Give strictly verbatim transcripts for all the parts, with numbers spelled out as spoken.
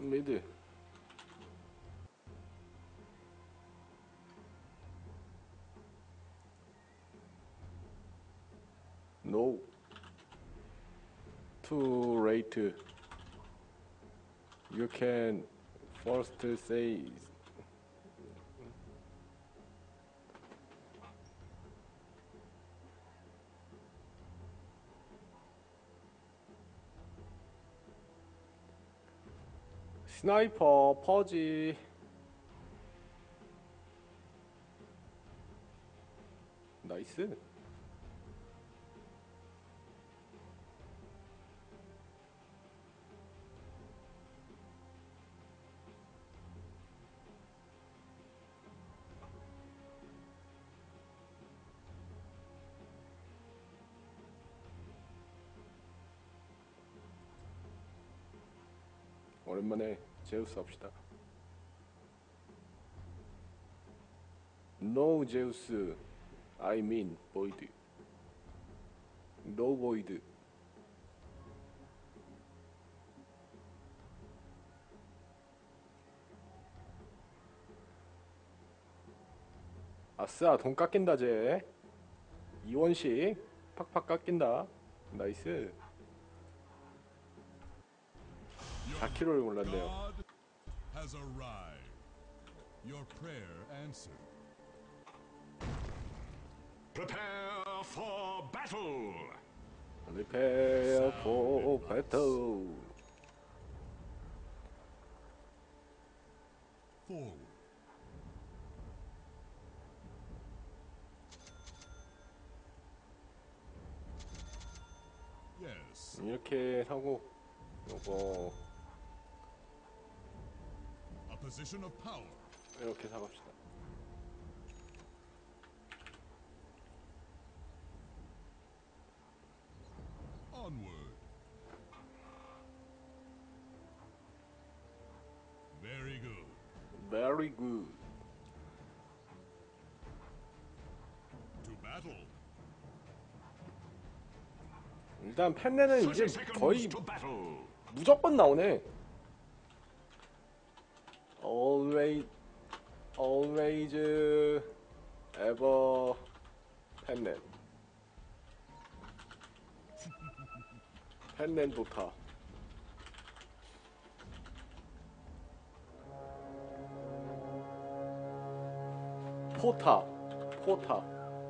미드. No. Too late. You can first say. 스나이퍼 퍼지. 나이스. 오랜만에 제우스 합시다. No 제우스, I mean void. No void. 아싸, 돈 깎인다 쟤. 이원씩 팍팍 깎인다. 나이스. 사 킬로를 몰랐네요. Has arrived. Your prayer answered. Prepare for battle. Prepare for battle. Forward. Yes. 이렇게 사고 요거 A position of power. 이렇게 사갑시다. Onward. Very good. Very good. To battle. 일단 펜네는 이제 thirty seconds 거의 to battle. 무조건 나오네. Always, always, ever, 펜넨. 펜넨 도타. 포타, 포타.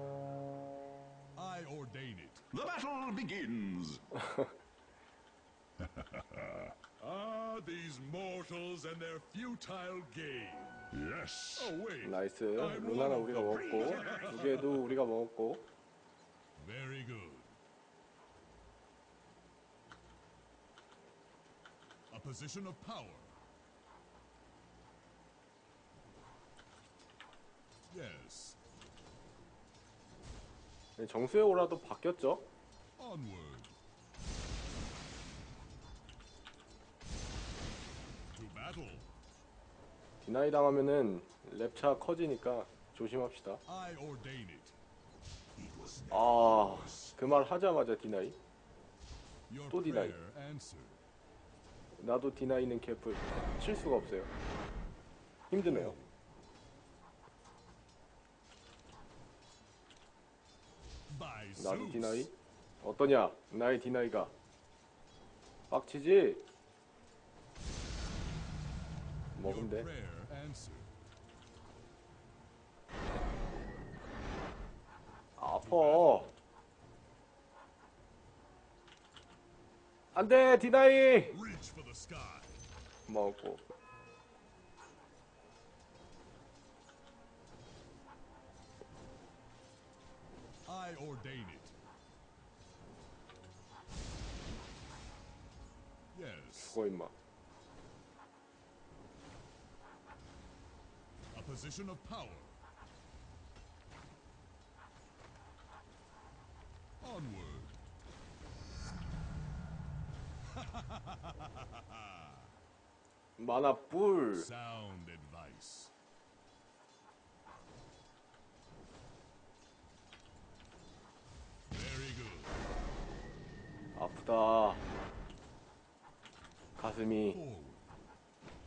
I ordain it. The battle begins. Ah, these mortals and their futile game. Yes. Oh wait. 나이스. 루나는 우리가 먹었고, 두 개도 우리가 먹었고. Very good. A position of power. Yes. 정수의 오라도 바뀌었죠? Onward. To battle. 디나이 당하면은 랩차 커지니까 조심합시다. I ordain it. 아, 그 말 하자마자 디나이. Your 또 디나이. prayer answered. 나도 디나이는 개뿔 칠 수가 없어요. 힘드네요. By 나도 Zeus. 디나이? 어떠냐? 나의 디나이가 빡치지? Your 먹으면 돼. prayer answered. 아파. 안돼 디나이. Reach for the sky. 먹고. I ordain it. Yes. 죽어 임마. A position of power. Onward. 만화 뿔. Sound advice. Very good. 아프다. 가슴이. Forward.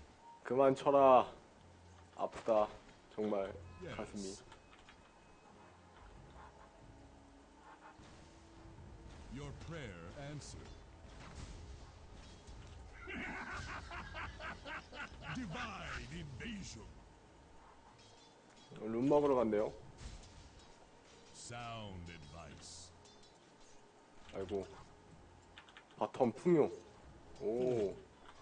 그만 쳐라. 아프다. 정말 가슴이. Yes. Your prayer answered. Divine invasion. 룬 먹으러 간대요. Sound advice. 아이고. 바텀 풍요. 오.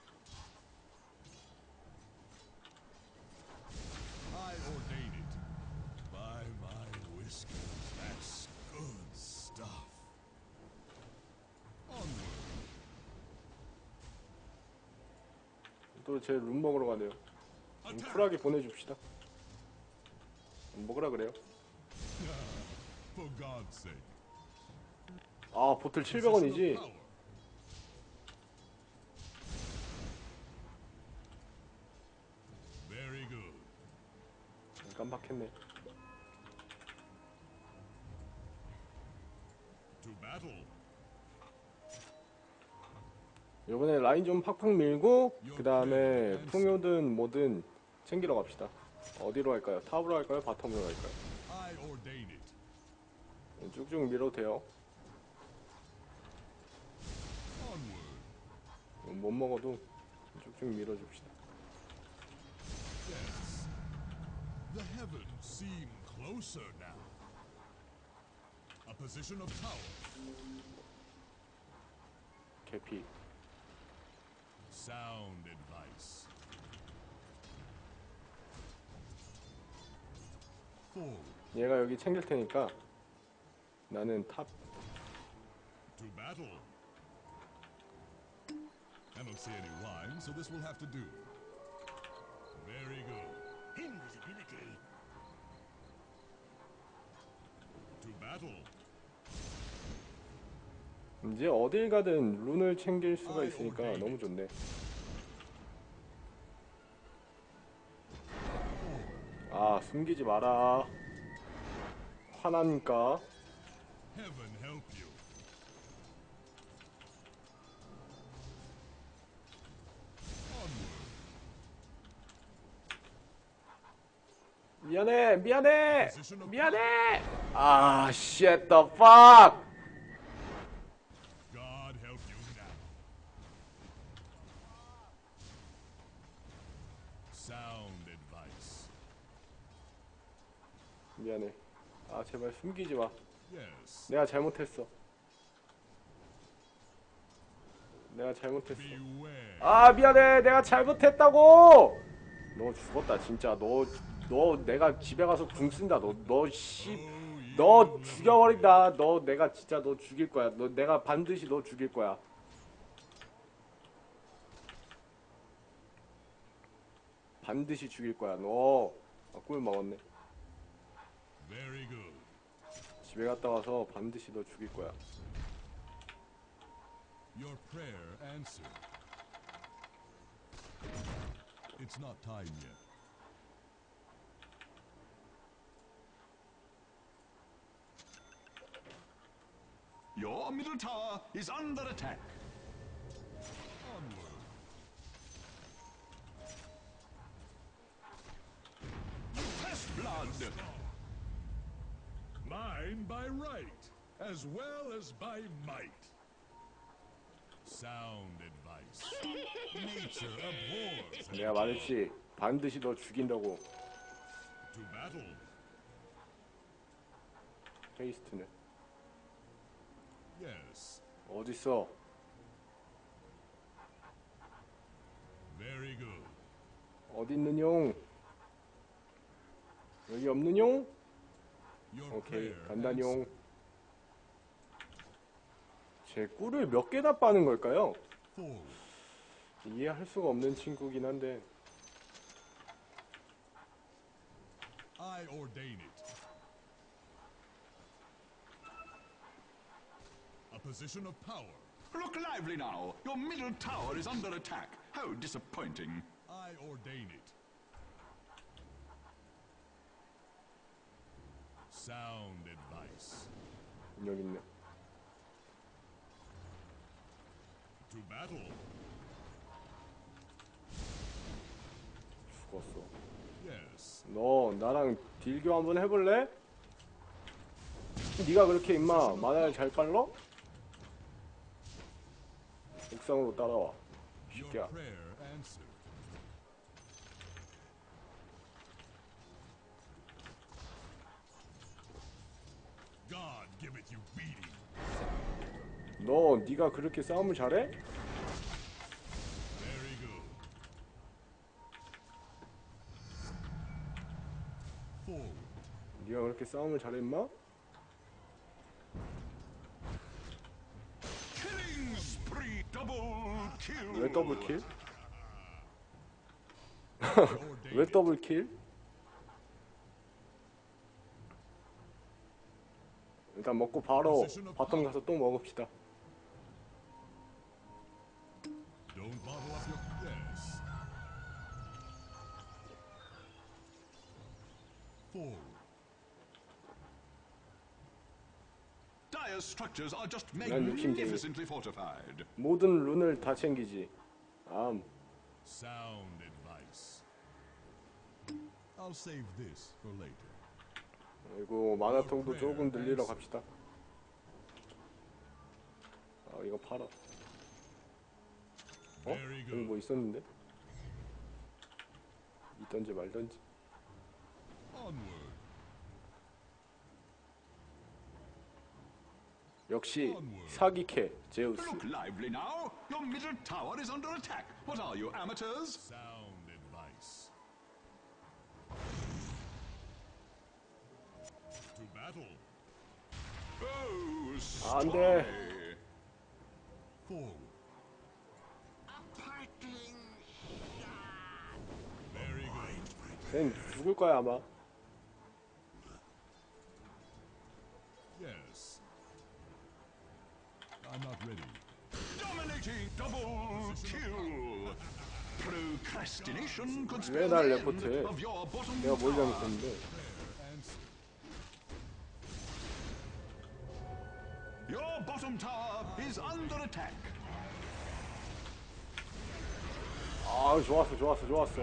I ordain it. By my whiskers, that's good stuff. Onward. 또 제 룬 먹으러 가네요. 좀 쿨하게 보내줍시다. 먹으라 그래요. For God's sake. 아, 보틀 칠백 원이지? Power. Very good. 깜빡했네. To battle. 요번에 라인 좀 팍팍 밀고 그 다음에 풍요든 뭐든 챙기러 갑시다. 어디로 갈까요? 탑으로 갈까요? 바텀으로 갈까요? I ordain it. 쭉쭉 밀어도 돼요. Onward. 못 먹어도 쭉쭉 밀어줍시다. Yes. The heavens seem closer now. A position of power. 개피. Sound advice. Forward. 얘가 여기 챙길 테니까 나는 탑. To battle. I don't see any wine, so this will have to do. Very good. Invisibility. To battle. 이제 어딜 가든 룬을 챙길 수가 있으니까 너무 좋네. 아, 숨기지 마라. 화나니까. Heaven help you. Onward. 미안해, 미안해, 미안해. 아, shit the fuck. God help you now. Sound advice. 미안해. 아, 제발 숨기지 마. Yes. 내가 잘못했어. 내가 잘못했어. Beware. 아, 미안해. 내가 잘못했다고. 너 죽었다, 진짜. 너, 너 내가 집에 가서 궁 쓴다. 너, 너 씨, 너 죽여버린다. 너 내가 진짜 너 죽일 거야. 너 내가 반드시 너 죽일 거야. 반드시 죽일 거야. 너 아, 꿀 먹었네. Very good. 집에 갔다 와서 반드시 너 죽일 거야. Your prayer answered. It's not time yet. Your middle tower is under attack. Onward. First blood. Mine by right, as well as by might. Sound advice. Nature abhors. 내가 말했지. 반드시 너 죽인다고. To battle. 페이스트는 Yes. 어딨어? Very good. 어디 있는 용? 여기 없는 용? Your 오케이, prayer 간단 용. answered. 제 꿀을 몇 개나 빠는 걸까요? Forward. 이해할 수가 없는 친구긴 한데. I ordain it. A position of power. Look lively now. Your middle tower is under attack. How disappointing. I ordain it. Sound advice. 여기 있네. To battle. 죽었어. Yes. 너 나랑 딜교 한번 해볼래? 네가 그렇게 임마 만화를 잘 빨러? 옥상으로 따라와. Your 새끼야. prayer answered. God give it you beating. 너 네가 그렇게 싸움을 잘해? Very good. Forward. 네가 그렇게 싸움을 잘해 임마? Killing spree, double kill. 왜 더블킬? I ordain 왜 it. 더블킬? 일단 먹고 바로 바텀 가서 또 먹읍시다. Don't bottle up your yes. Forward. Dire structures are just 난 욕심쟁이. magnificently fortified. 모든 룬을 다 챙기지. 암. Sound advice. I'll save this for later. 그리고 만화통도 조금 늘리러 갑시다. 아 이거 팔아. 어? Very 여기 good. 뭐 있었는데? 있던지 말던지. Onward. 역시 사기캐 제우스. Look lively now. Your middle tower is under attack. What are you, amateurs? Sound advice. To battle. Oh, 안 돼. stormy. Forward. Very good. 쟤는 죽을 거야 아마. Yes. I'm not ready. Dominating double kill. Procrastination could 왜 spell 날 the end 레포트해? of your bottom 내가 뭘 tower. 잘못했는데? Prayer answered. Your bottom tower is under attack. 아 좋았어 좋았어 좋았어.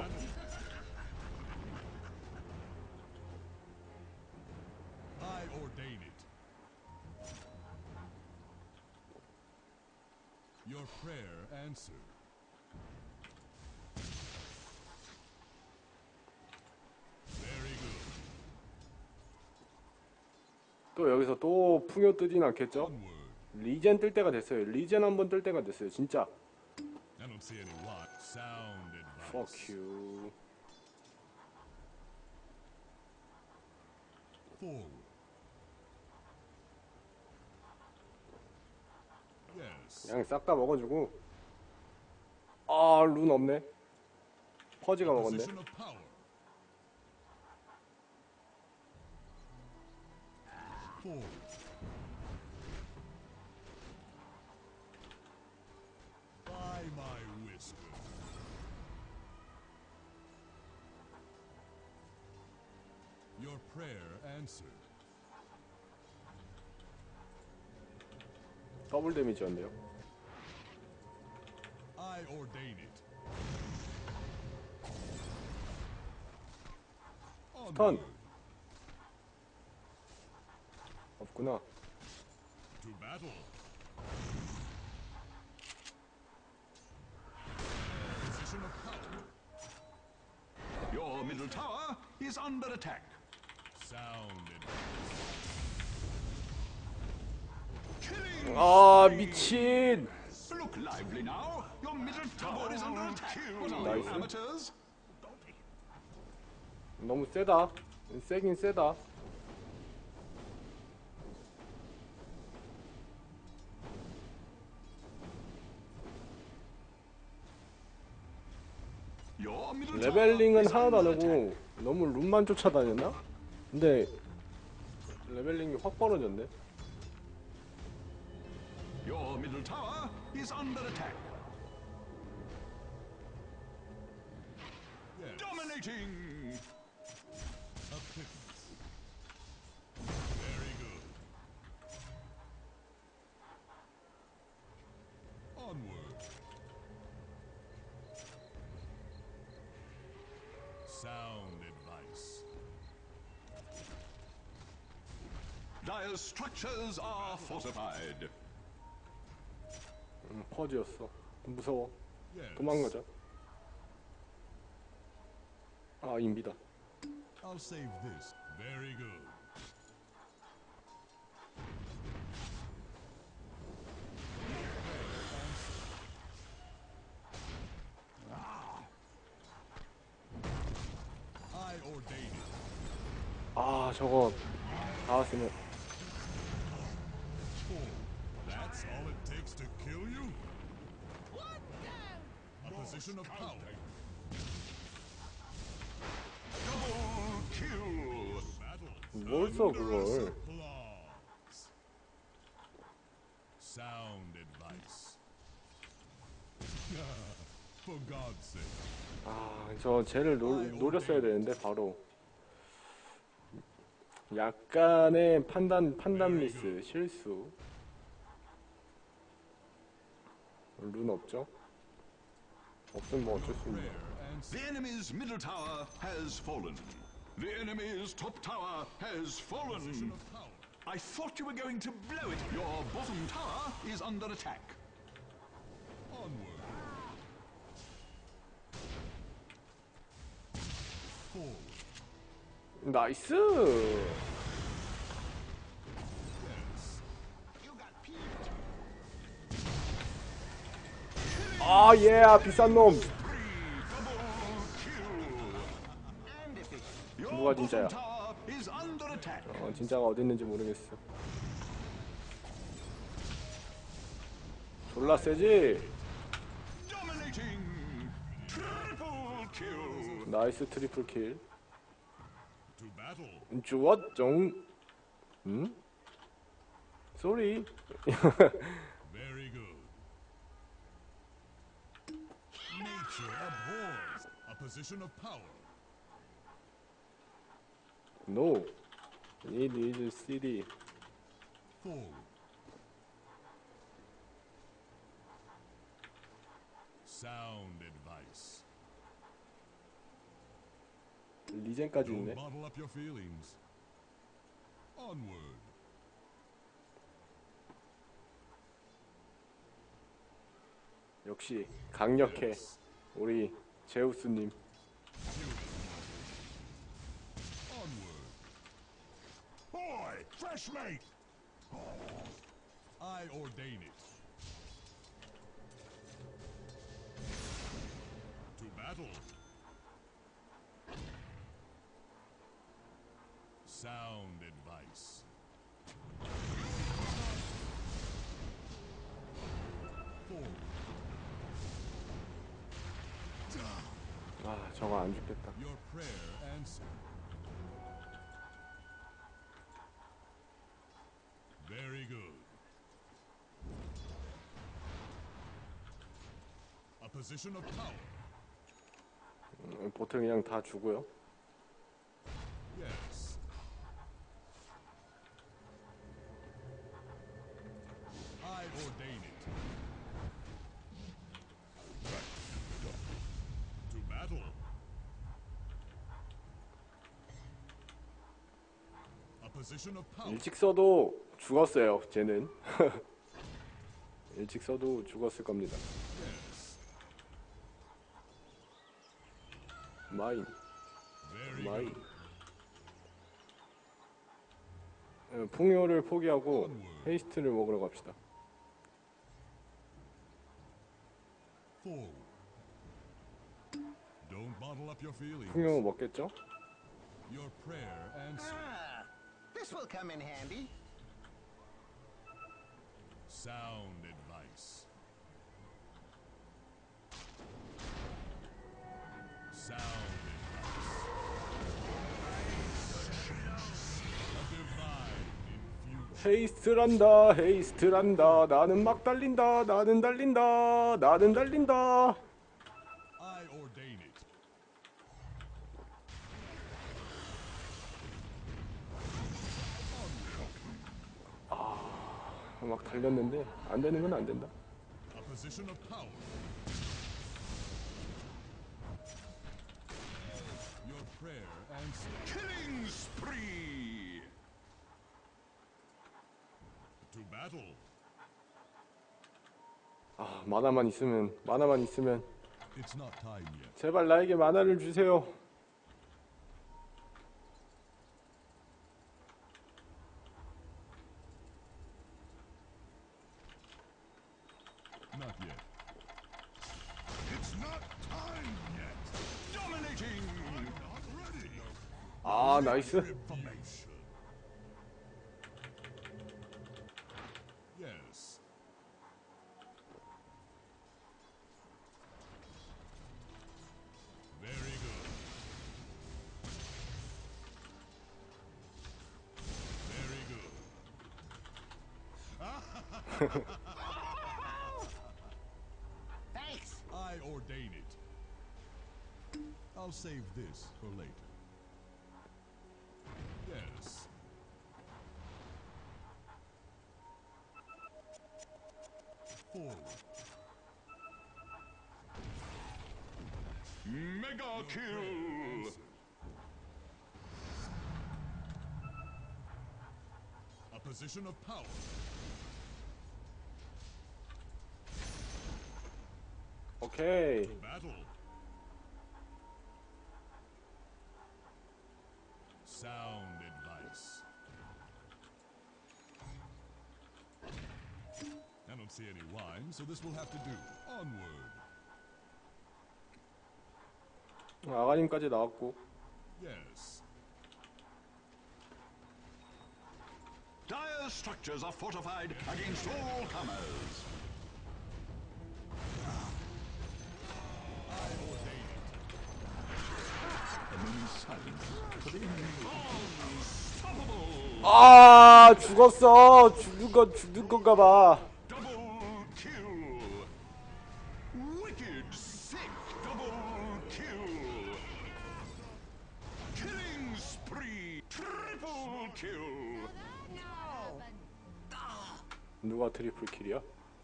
I ordain it. Your prayer answered. Very good. 또 여기서 또 풍요 뜨진 않겠죠? Onward. 리젠 뜰 때가 됐어요. 리젠 한번 뜰 때가 됐어요. 진짜. I don't see any what. Sound advice. Fuck you. Forward. Yes. 그냥 싹 다 먹어주고. 아, 룬 없네. 퍼지가 먹었네. Position of power. Forward. By my whisper. Your prayer answered. 더블 데미지였네요. I ordain it. 턴. Onward. 없구나. To battle. Position of power. Your middle tower is under attack. Sound advice. Killing 아, spree. 미친. Look lively now. Your middle tower is under attack. What are you, Nice. amateurs? 너무 세다. 세긴 세다. Your middle 레벨링은 tower is 하나도 안 under attack. 하고 너무 룬만 쫓아다녔나? 근데 레벨링이 확 벌어졌네. Your middle tower is under attack. Yes. Dominating. A pittance. Very good. Onward. Dire's structures are fortified. 음, 퍼즈였어. 무서워. Yes. 도망가자. 아, 인비다. I'll save this. Very good. I ordain it. 아, 저거 다 왔으면. That's all it takes to kill you? A position of power. Double kill. Battle. 뭘 써, 그걸. Applause. Sound advice. For God's sake. 아, 저 쟤를 노, 노렸어야 되는데 바로. 약간의 판단 판단 미스 실수. 룬 없죠? 없으면 뭐 어쩔 수 있네. The enemy's middle tower has fallen. The enemy's top tower has fallen. I thought you were going to blow it. Your bottom tower is under attack. Onward. Forward. 나이스. 아, 예, 비싼 놈. 누가 진짜야? 어, 진짜가 어디 있는지 모르겠어. 졸라 세지? 나이스 트리플 킬. To battle. 좋았종. 응? 쏘리. Very good. Nature abhors a position of power. No. It is city. Forward. Sound advice. 리젠까지 Don't 있네. bottle up your feelings. Onward. 역시 강력해. 우리 제우스님. Onward. Boy, fresh mate. I ordain it. To battle. Sound advice. Forward. 아, 저거 안 죽겠다. Your prayer answered. Very good. A position of power. 음, 보트 그냥 다 주고요. Yes. I ordain it. To battle. A position of power. 일찍 써도 죽었어요. 쟤는. 일찍 써도 죽었을 겁니다. Yes. 마인. Very 마인. good. 어, 풍요를 포기하고 헤이스트를 먹으러 갑시다. Forward. Don't bottle up your feelings. 풍요 먹겠죠? Your prayer answered. Ah, this will come in handy. Sound advice. Sound advice. A divine infusion. 헤이스트란다. 헤이스트란다. 나는 막 달린다. 나는 달린다. 나는 달린다. I ordain it. 막 달렸는데 안 되는 건 안 된다. A position of power. Your prayer answered. Killing spree. battle. 아, 만화만 있으면, 만화만 있으면 It's not time yet. 제발 나에게 만화를 주세요. Not yet. It's not time yet. Dominating! Not ready. 아, 나이스. Formation. Yes. Very good. Very good. Thanks. I ordain it. I'll save this for later. Yes. Forward. Mega kill! A position of power. 오케이. Battle. Sound advice. I don't see any wine, so this will have to do. Onward. 아가님까지 나왔고. Yes. Dire structures are fortified against all comers. I ordain it. A moment's silence for the enemy. Unstoppable! 아, 죽었어. 죽는 건 죽는 건가 봐. Double kill! Wicked sick double kill! Killing spree! Triple kill! 누가 트리플 킬이야?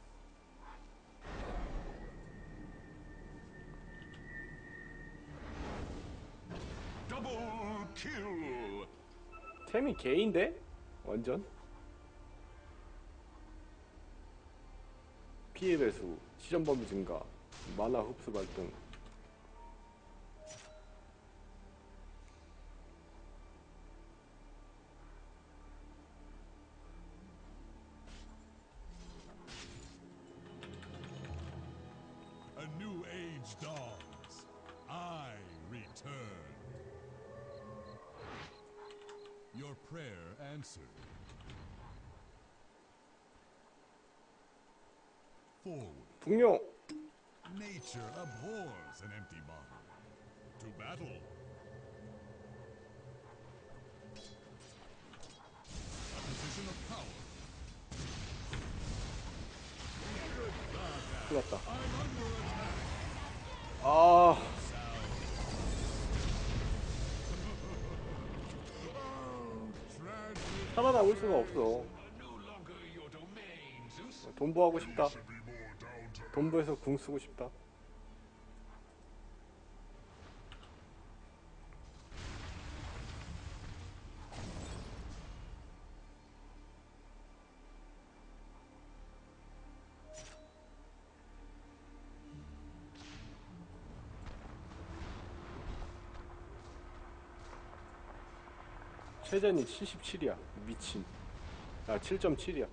Double kill! 템이 개인데? 완전? 피해 배수, 시전 범위 증가, 만화 흡수 발동. A new age dawns. I return. Your prayer answered. Forward. 분명 Nature abhors an empty bottle. To battle. A position of power. 끝났다. I'm under attack. 아, Tragic. 살아남을 수가 없어. No longer your domain, Zeus. 돈부하고 싶다. 돈부해서 궁 쓰고 싶다. 최전이 칠십칠이야. 미친. 아, 칠 점 칠이야.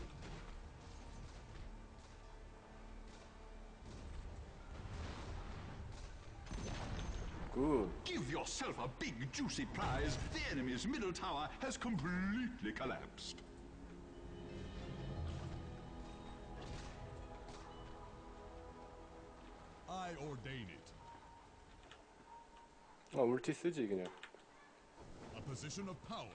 굿. Give yourself a big juicy prize. The enemy's middle tower has completely collapsed. I ordain it. 아, 울티 쓰지 그냥. A position of power.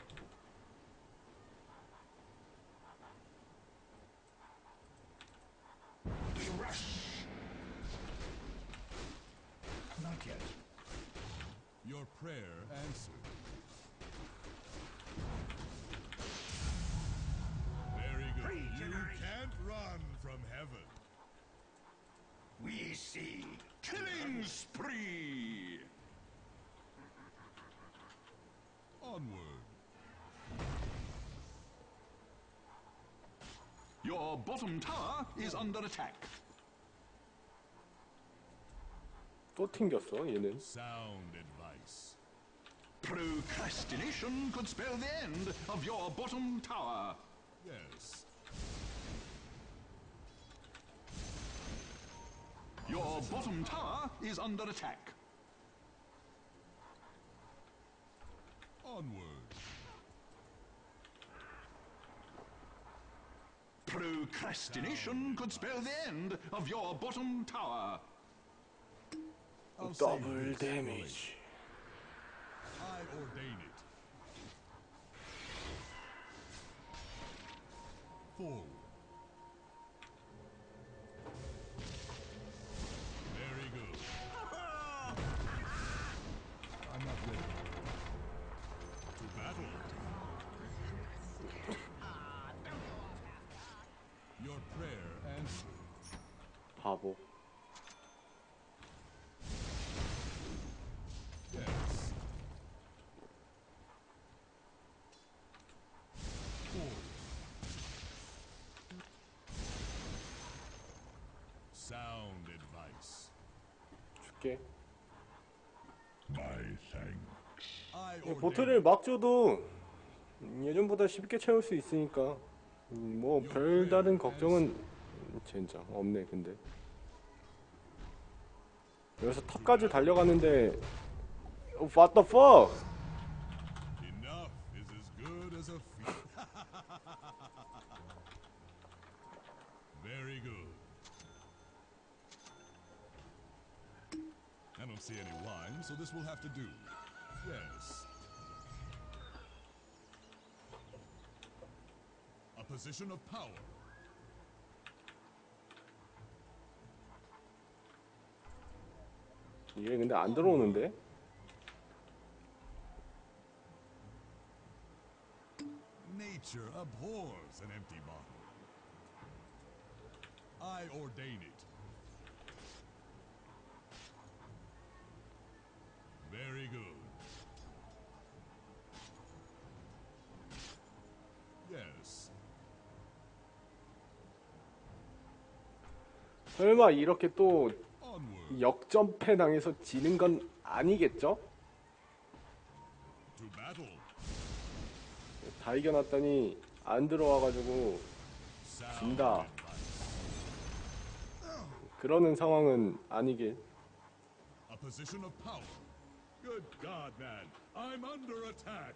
Not yet. Your prayer answered. Very good. You can't run from heaven. We see killing spree. Onward. Your bottom tower is under attack. 또 튕겼어 얘는. Sound advice. Procrastination could spell the end of your bottom tower. Yes. Your bottom tower is under attack. Onward. Procrastination could spell the end of your bottom tower. I'll save 더블 this for later. 데미지. I ordain it. Forward. Very good. I'm not ready. To battle. Your prayer answered. 바보. Yes. Forward. Sound advice. 줄게. My thanks. I ordain. 보트를 막 줘도 예전보다 쉽게 채울 수 있으니까 뭐 별다른 걱정은 젠장 없네. 근데 여기서 탑까지 달려가는데 What the fuck? Enough is as good as a feat. Very good. I don't see any wine, so this will have to do. Yes. A position of power. 이게 근데 안 들어오는데? Nature abhors an empty bottle. I ordain it. Very good. Yes. 설마 이렇게 또 Onward. 역전패 당해서 지는 건 아니겠죠? To battle. 다 이겨놨더니 안 들어와가지고 Sound 진다. advice. 그러는 상황은 아니길. A position of power. Good God, man. I'm under attack.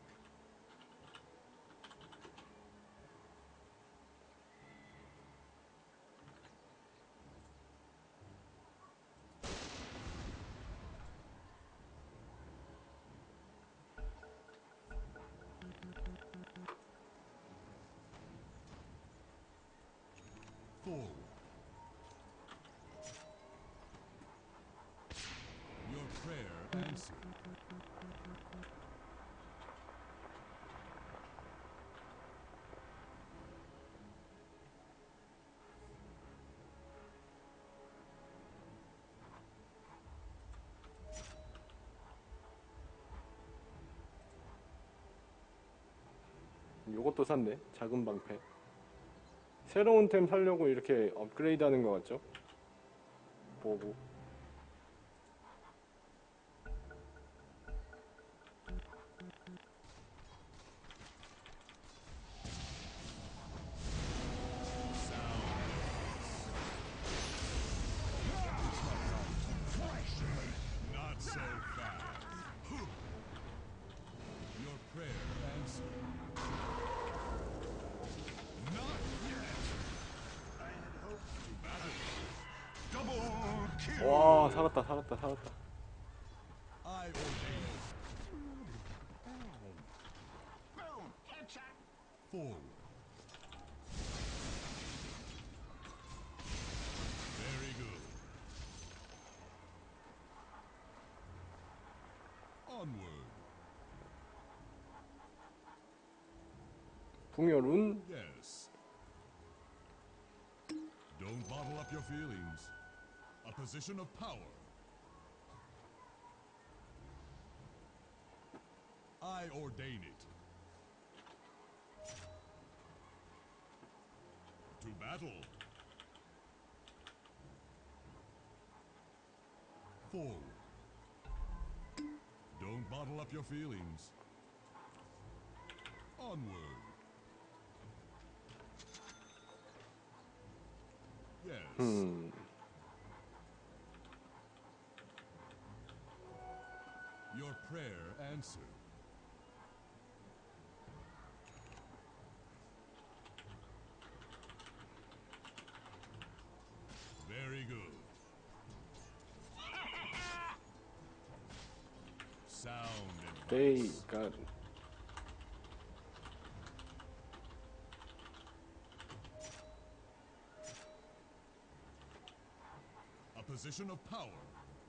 Forward. Your prayer answered. 요것도 샀네. 작은 방패. 새로운 템 살려고 이렇게 업그레이드 하는 것 같죠? 보고. Not so fast. Your prayer answered. Not yet. I had hoped to battle. Double kill. 와, 살았다, 살았다, 살았다. I ordain it. Boom! Headshot! Forward. Very good. Onward. 풍요룬. Yes. Don't bottle up your feelings. A position of power. I ordain it. To To battle. Forward. Don't bottle up your feelings. Onward. Yes. 음. Your prayer answered. Very good. Sound They advice. got A position of power.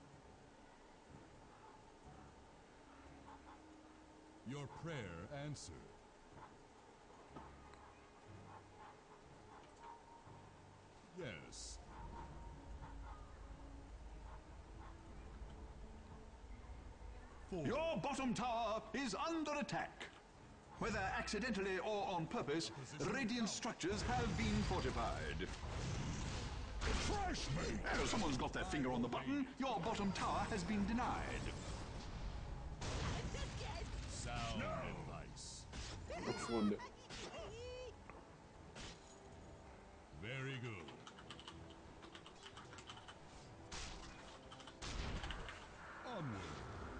Your prayer answered. Yes. Forward. Your bottom tower is under attack. Whether accidentally or on purpose, radiant structures have been fortified. Trash me! Oh, someone's got their finger on the button. Your bottom tower has been denied. Sound advice. 죽었네. Very good. Onward.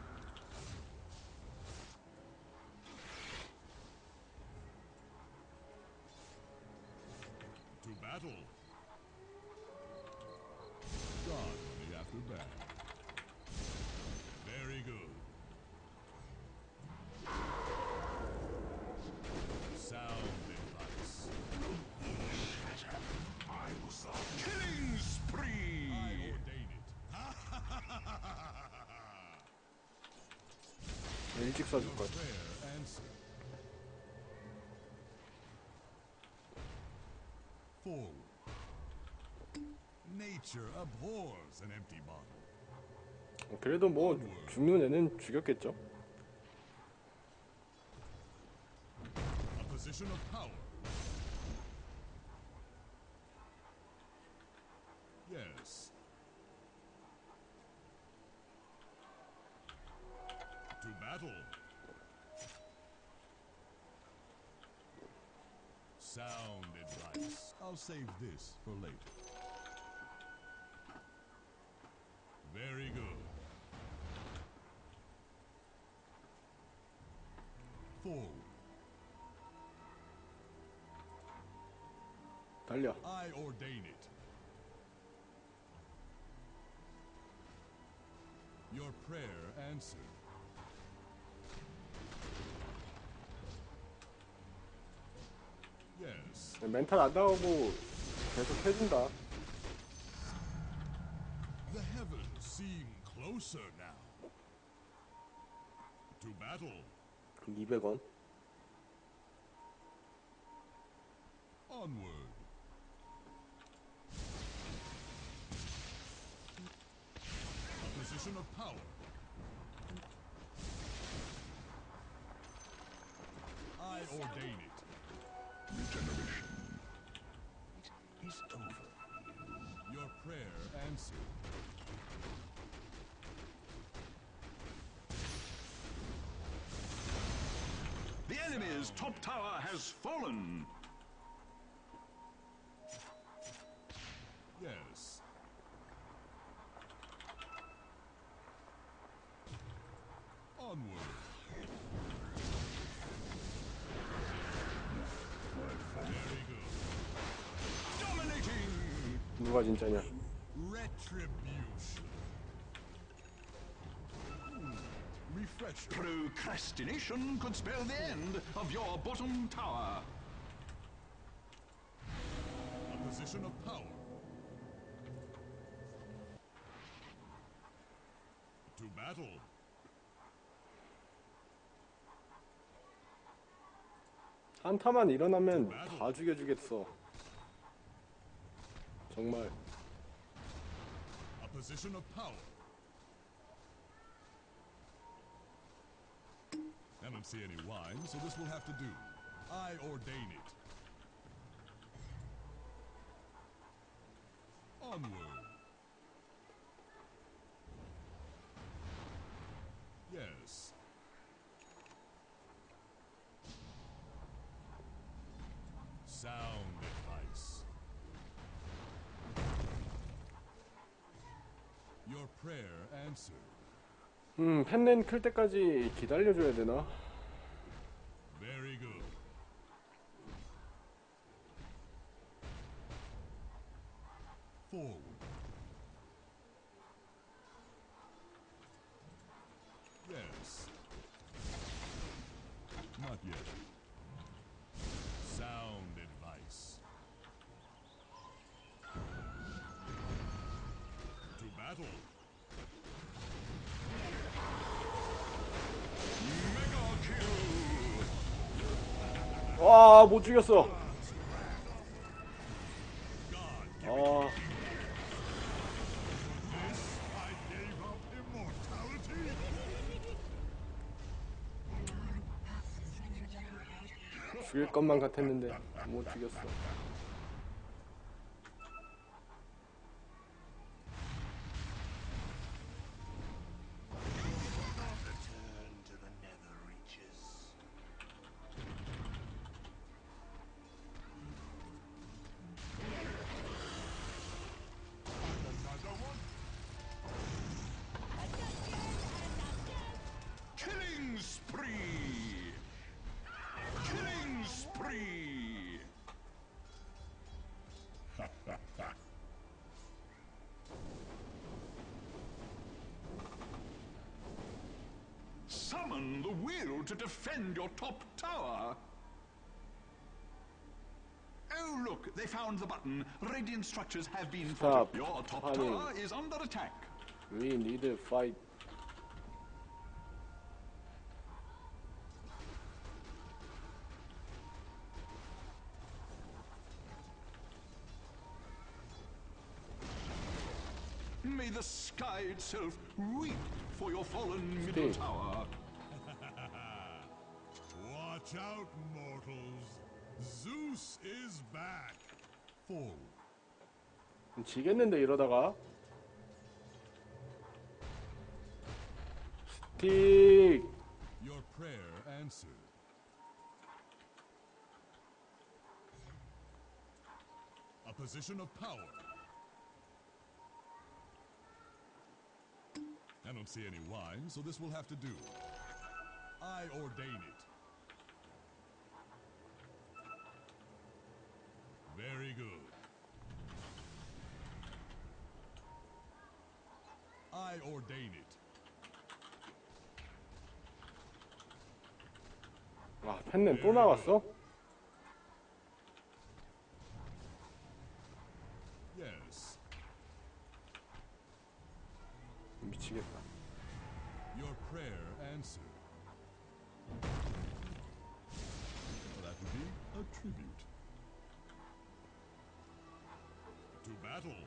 To battle. Godly after bad. Very good. Sound advice. Killing spree! I ordain it. 일찍 써줄 걸. Prayer answered. Forward. Nature abhors an empty bottle. 그래도 뭐 죽는 애는 죽였겠죠. A position of power. Yes. To battle. Sound advice. I'll save this for later. Very good. Forward. 달려. I ordain it. Your prayer answered. Yes. 멘탈 안 나오고 계속 해준다. The heavens seem closer now. To battle. 그럼 이백 원. Onward. A position of power. I ordain it. Regeneration. It is over. Your prayer answered. The enemy's top tower has fallen. Yes. Onward. Very good. Dominating! 누가 진짜냐? Retribution. Refresher. Procrastination could spell the end of your bottom tower. A position of power. To battle. 한타만 일어나면 다 죽여주겠어. 정말. A position of power. I don't see any wine, so this will have to do. I ordain it. Onward. Yes. Sound advice. Your prayer answered. 음, 팬랜 클 때까지 기다려줘야 되나? Very good. Forward. Yes. Not yet. Sound advice. To battle. Mega kill! 와, 못 죽였어. God, 아, this I gave up immortality. 죽일 것만 같았는데 못 죽였어. Return to the nether reaches. Another one. Killing spree! Killing spree! Summon the will to defend your top tower! Oh, look, they found the button. Radiant structures have been Stop. fortified. Your top Honey. tower is under attack. We need to fight. May the sky itself weep for your fallen middle Steve. tower. Watch out, mortals. Zeus is back. Forward. 지겠는데 이러다가. 스틱. Your prayer answered. A position of power. I don't see any wine, so this will have to do. I ordain it. Very good. I ordain it. 아, 팬랜 또 나왔어? Yes. 미치겠다. Your prayer answered. That would be a tribute. To battle.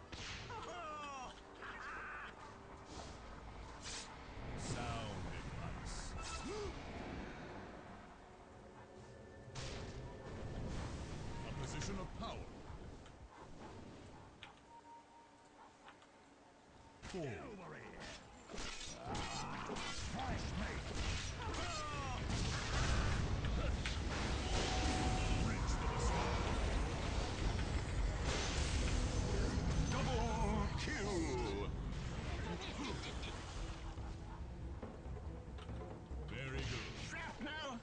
Sound advice. A position of power. Forward. Double kill! Very good. Shrapnel!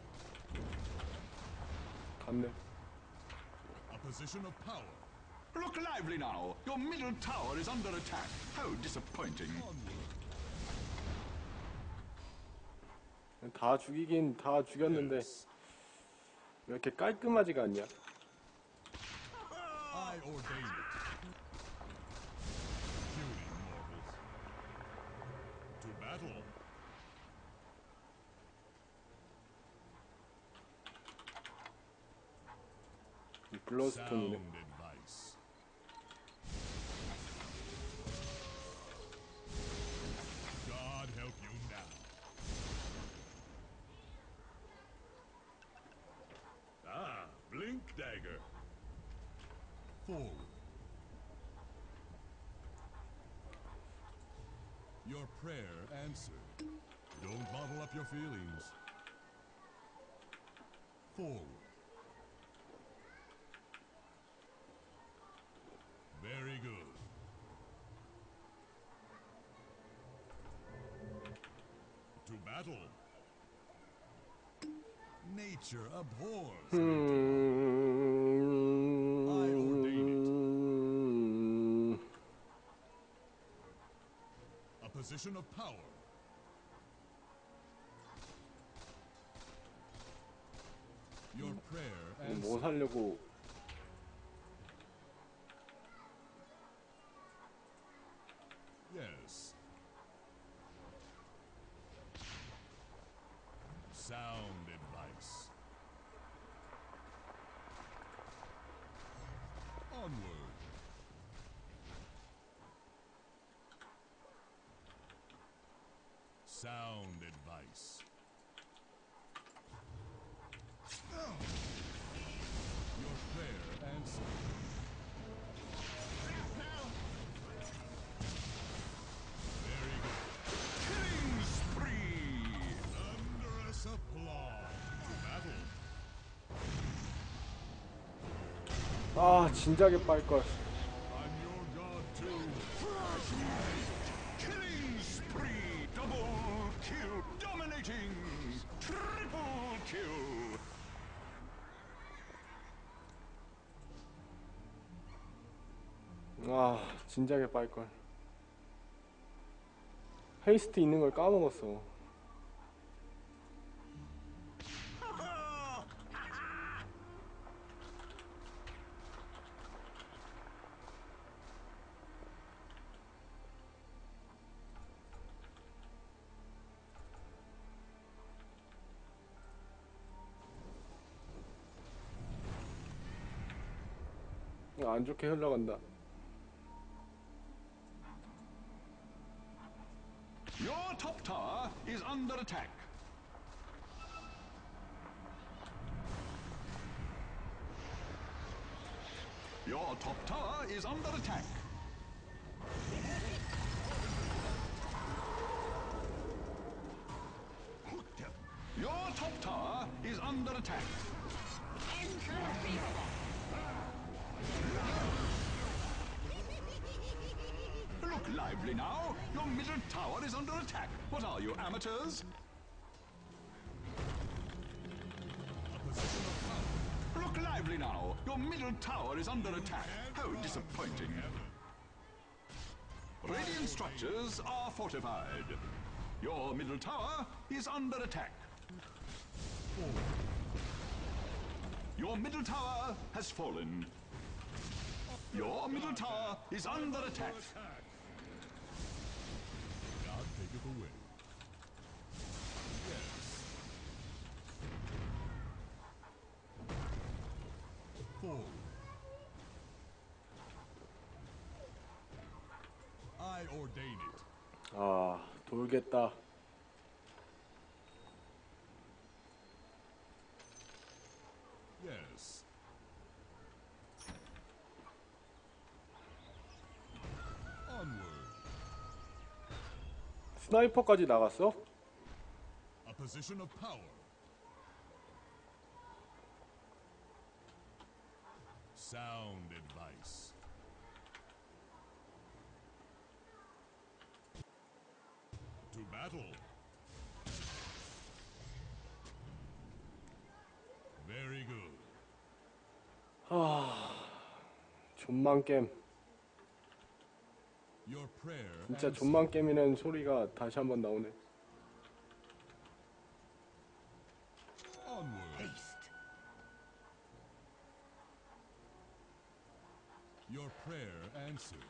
갔네. A position of power. Look lively now! Your middle tower is under attack. How disappointing. Onward. 다 죽이긴 다 죽였는데 Yes. 왜 이렇게 깔끔하지가 않냐? I ordain it. Killing mortals. To battle. 블러스톤이네. Sound advice. God help you now. Ah, blink dagger. Forward. Your prayer answered. Don't bottle up your feelings. Forward. Very good. To battle. Nature abhors. I ordain 음... a position of power. Your prayer 뭐 answered. 살려고? Yes. Sound advice. Onward. Sound advice. Your prayer answered. Very good. Killing spree! Thunderous applause. To battle. 아 진작에 빨걸. I'm your god too. Killing spree! Double kill! Dominating! Triple kill! 아 진작에 빨걸. 헤이스트 있는 걸 까먹었어. 안 좋게 흘러간다. Your top tower is under attack. Your top tower is under attack. Your top tower is under attack. Look lively now. Your middle tower is under attack. What are you, amateurs? Look lively now. Your middle tower is under attack. How disappointing. Radiant structures are fortified. Your middle tower is under attack. Your middle tower has fallen. Your middle tower is under attack. God taketh away. Yes. Forward. I ordain it. 아 돌겠다. Yes. Onward. 스나이퍼까지 나갔어? A position of power. Sound advice. To battle. Very good. 존만 게임. Your prayer 진짜 answered. 존만 게임이라는 소리가 다시 한번 나오네. Onward. Your prayer answered.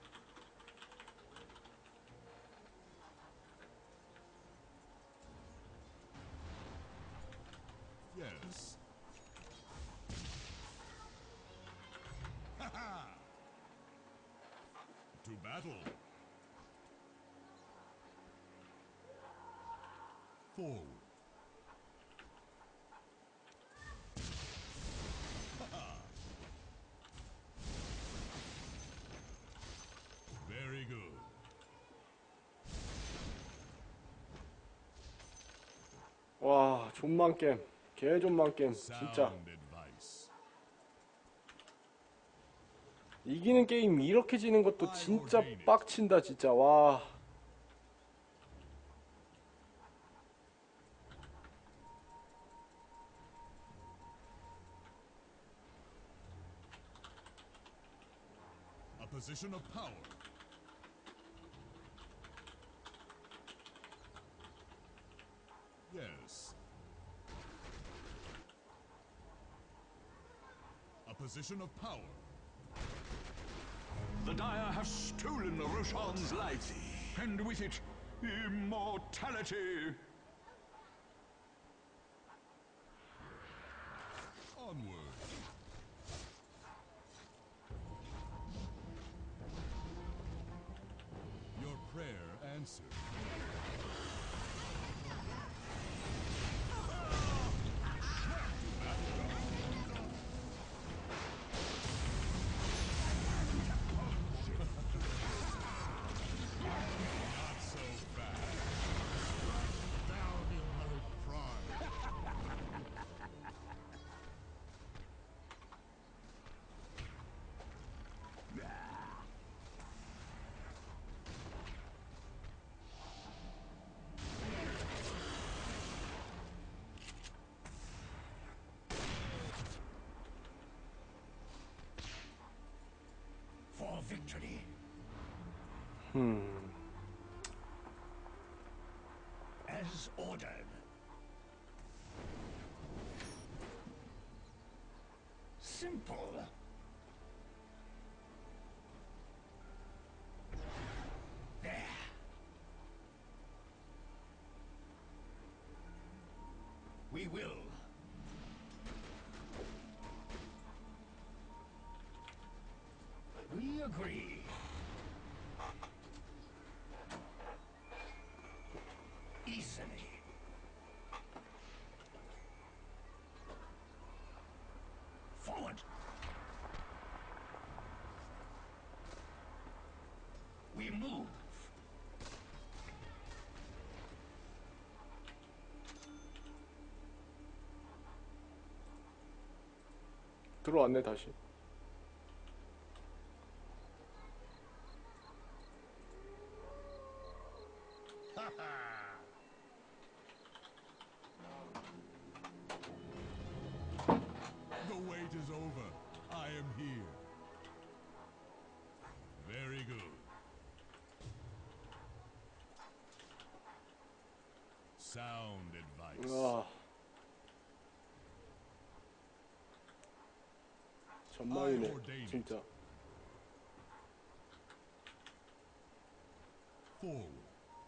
Yes. Ha ha! To battle. Forward. Very good. 존만 게임. 개 존만 게임. 진짜. Sound advice. 이기는 게임 이렇게 지는 것도 진짜 빡친다 진짜. 와. A position of power. Yes. A position of power. The Dire have stolen Roshan's life, and with it, immortality. Onward. Your prayer answered. Not so fast. Thou behold pride. For victory. As ordered. Simple. There. We will. We agree. Easily. Forward. We move. 들어왔네 다시. The wait is over. I am here. Very good. Sound advice. 와. 전망이네 진짜. Forward.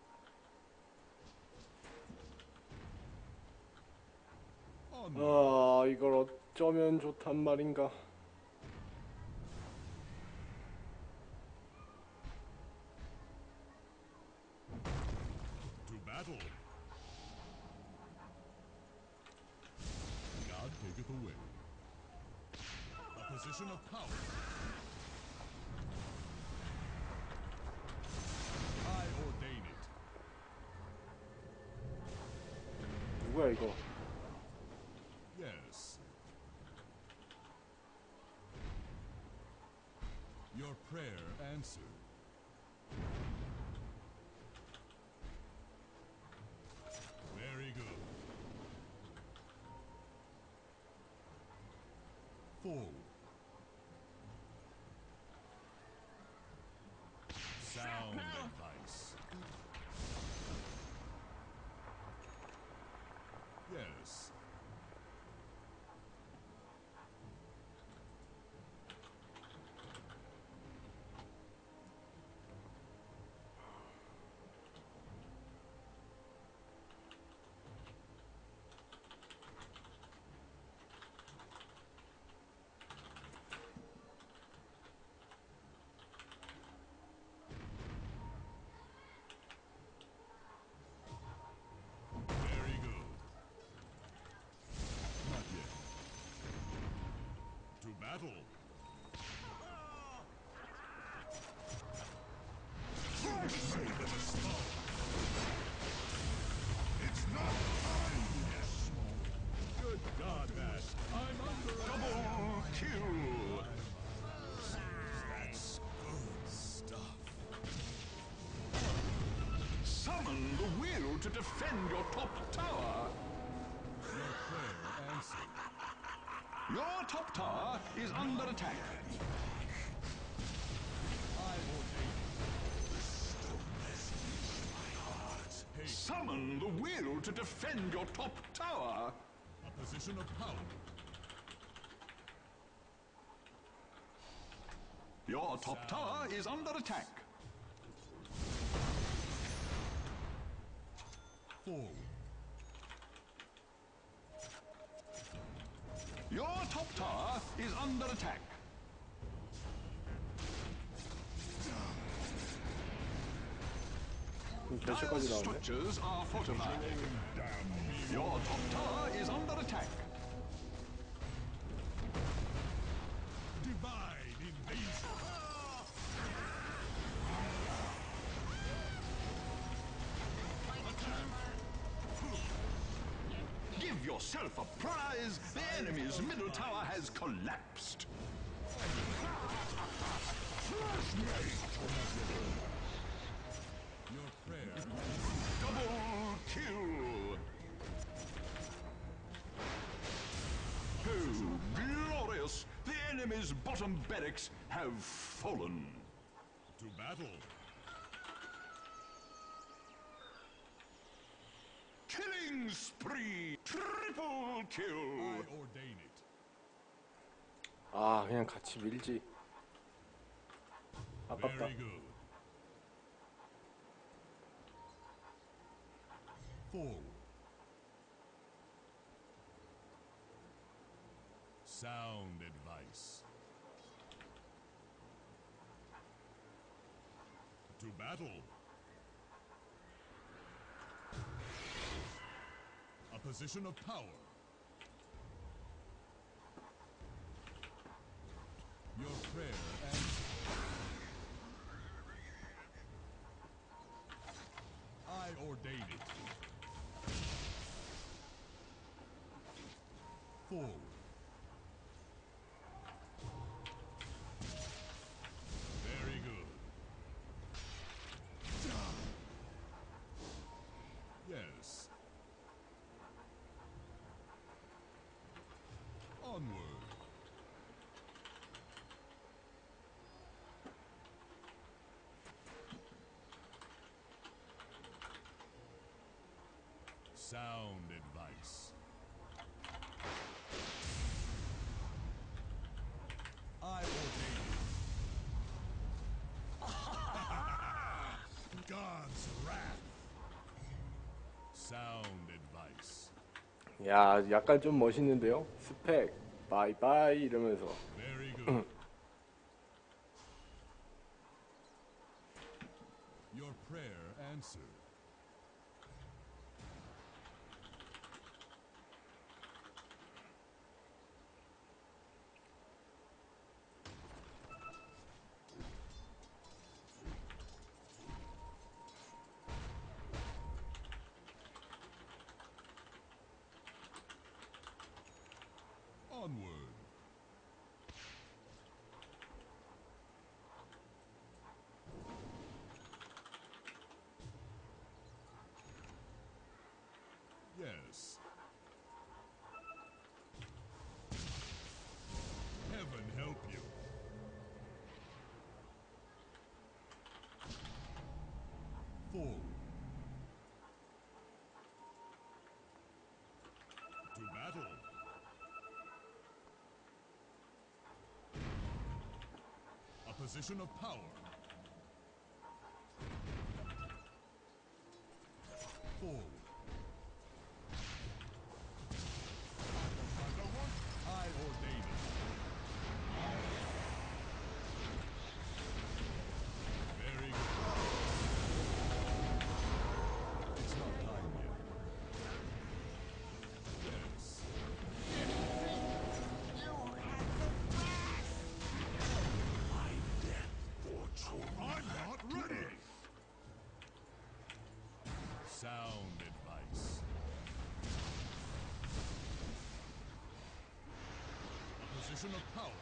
Onward. 아 이걸 어쩌면 좋단 말인가. To battle. God taketh away. A position of power. I ordain it. 누구야 이거? Yes. Your prayer answered. Very good. Forward. Sound advice. Yes. Very good. Not yet. To battle. May them stop. It's not time. to defend your top tower. Your prayer answered. Your top tower is under attack. I ordain it. Summon the will to defend your top tower. A position of power. Your top tower is under attack. Forward. Your top tower is under attack. 그럼 Dire 결실까지 나오네. structures are fortified. Your top tower is under attack. Divine invasion. Give yourself a prize. The enemy's middle tower has collapsed. Your prayer. Double kill. Oh, glorious! The enemy's bottom barracks have fallen. To battle. Killing spree! Triple I kill! ordain it. 아 그냥 같이 밀지. 아깝다. Very good. Forward. Sound advice. To battle. A position of power. Your prayer answered. I ordain it. Forward. Very good. Yes. Onward. Sound advice. I ordain it. God's wrath. Sound advice. 야 약간 좀 멋있는데요. 스펙 바이바이 이러면서. Very good. Your prayer answered. Onward. Yes. Heaven help you. Forward. To battle. A position of power. Forward. I ordain it. Very good. It's not time yet. Yes. I'm not ready. Sound advice. A position of power.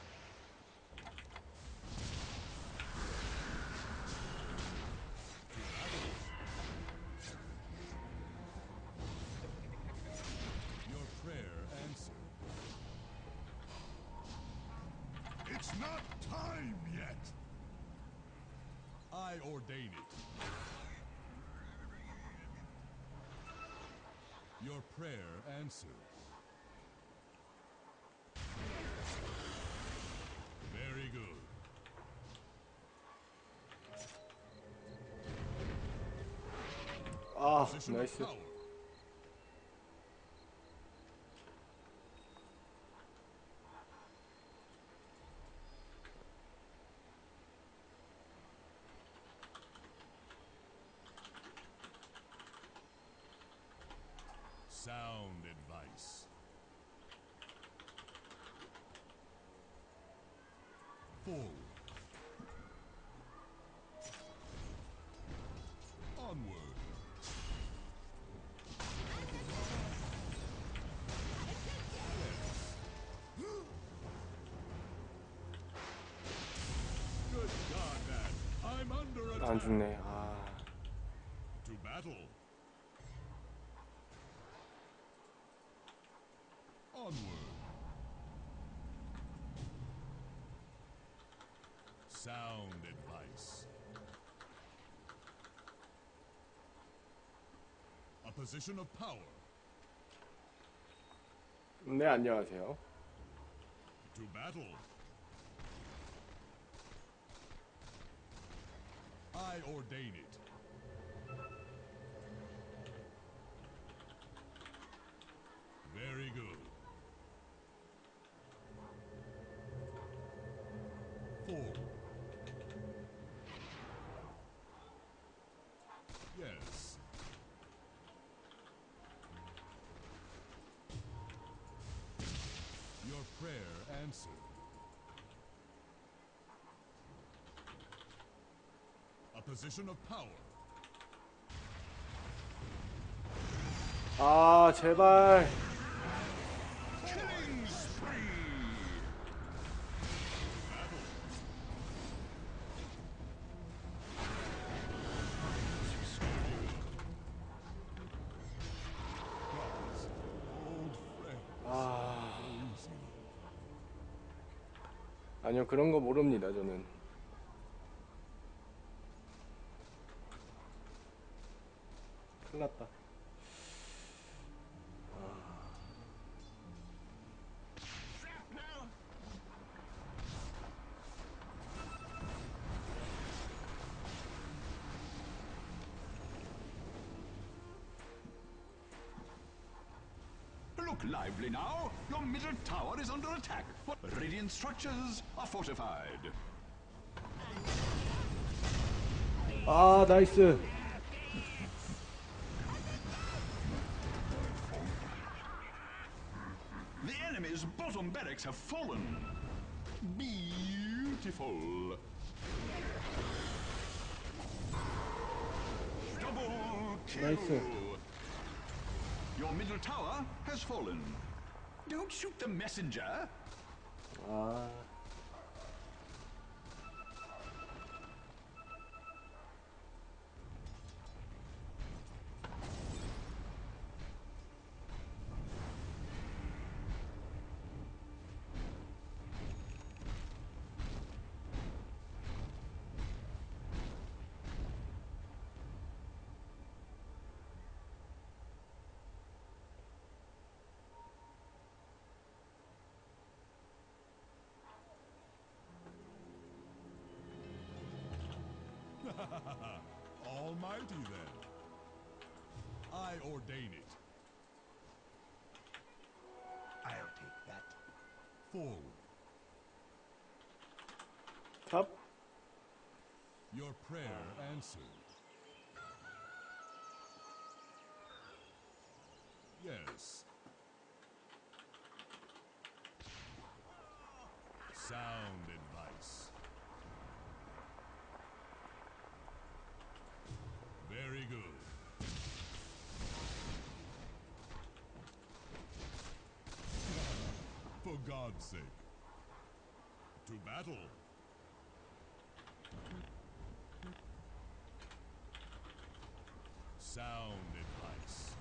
To battle. I ordain it. Your prayer answered. Very good. 아, Position of 나이스. power. Sound advice. Forward. Onward. Good God, man. I'm under 안 attack. 죽네. 아, To battle. Onward. Sound advice. A position of power. 네, 안녕하세요. To battle. I ordain it. Very good. Forward. Yes. Your prayer answered. A position of power. 아, 제발. Killing spree! Battle. God's old friend. 아, Easy. 아니요, 그런 거 모릅니다, 저는. 큰일 났다. Shrapnel! Look lively now. Your middle tower is under attack. What radiant structures are fortified. 아, 나이스. The enemy's bottom barracks have fallen. Beautiful. Double kill. 나이스. Your middle tower has fallen. Don't shoot the messenger. 아, Almighty then. I ordain it. I'll take that. Forward. 탑. Your prayer answered. Yes. Sound advice. Very good. For God's sake. To battle. Sound advice.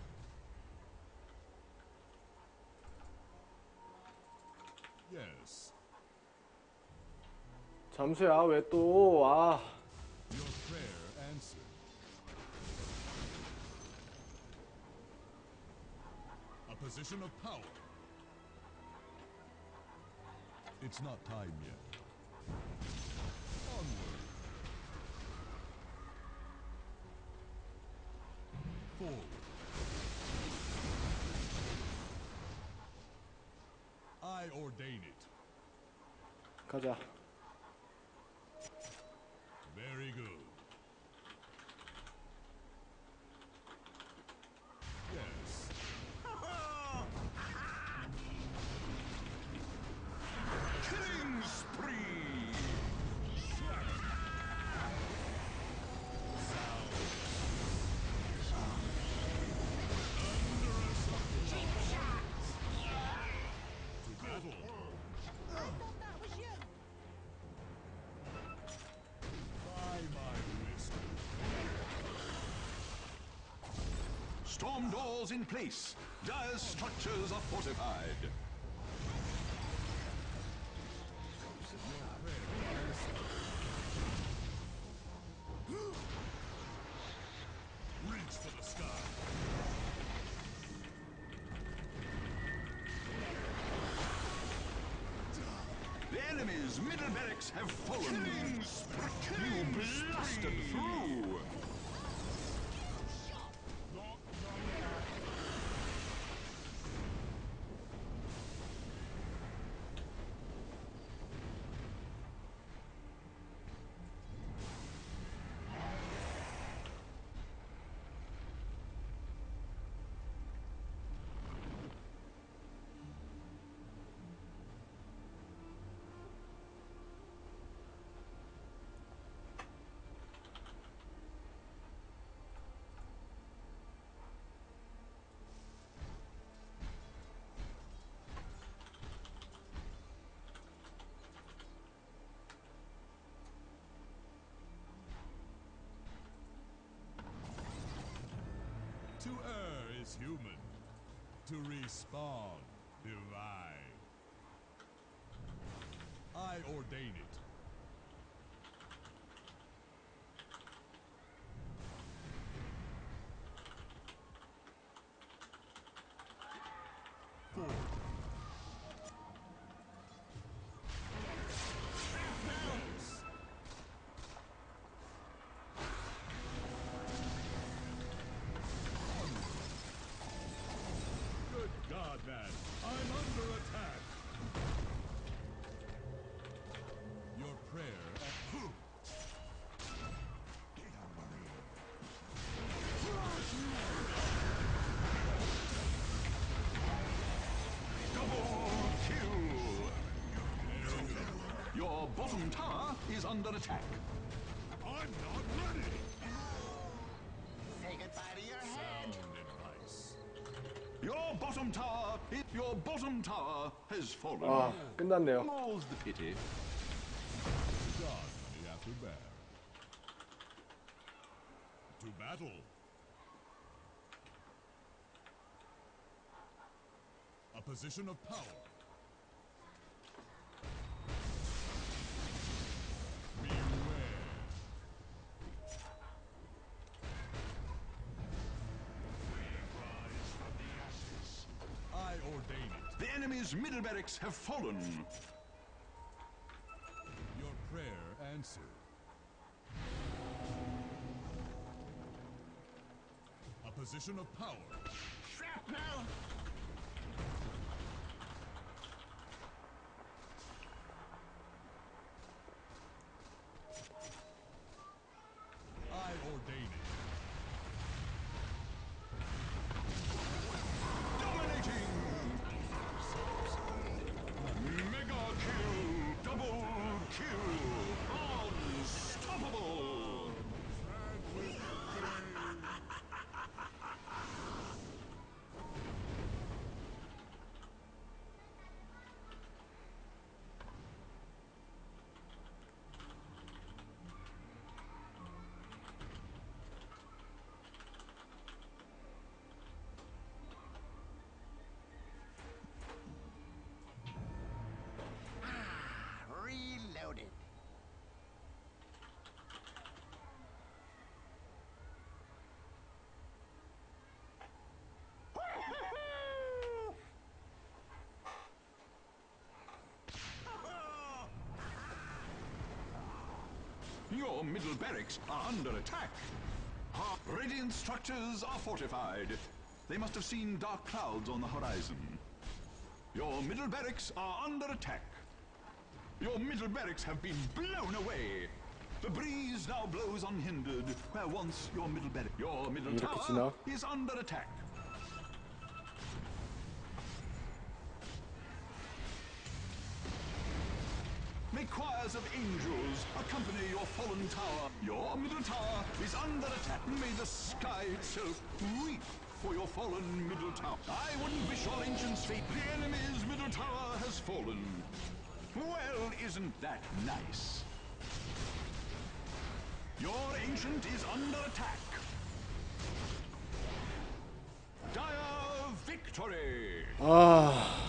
Yes. 잠수야, 왜 또, 아. Your prayer position of power. It's not time yet. Onward. Forward. I ordain it. 가자. Very good. Yes. Killing spree! To battle. I thought that was you. By my wisdom. Storm doors in place. Dire's structures are fortified. Reach for the sky. The enemy's middle barracks have fallen. You blasted through. To err is human. To respawn, divine. I ordain it. Forward. Good God, man. I'm under attack. Your prayer at... Double kill. Your bottom tower is under attack. I'm not ready. Say goodbye to your head. Sound advice. Your bottom tower, your bottom tower has fallen. 아, 끝났네요. More's the pity. God money after bear. To battle. A position of power. Beware. I ordain it. The enemy's middle barracks have fallen. Your prayer answered. A position of power. Shrapnel! I ordain it. Dominating! Mega kill! Double kill! Unstoppable! Your middle barracks are under attack. Our Radiant structures are fortified. They must have seen dark clouds on the horizon. Your middle barracks are under attack. Your middle barracks have been blown away. The breeze now blows unhindered where once your middle barracks. Your middle 이렇게 tower 지나? is under attack. May choirs of angels accompany your fallen tower. Your middle tower is under attack. May the sky itself weep for your fallen middle tower. I wouldn't wish your ancients fate. The enemy's middle tower has fallen. Well, isn't that nice? Your ancient is under attack. Dire victory! 아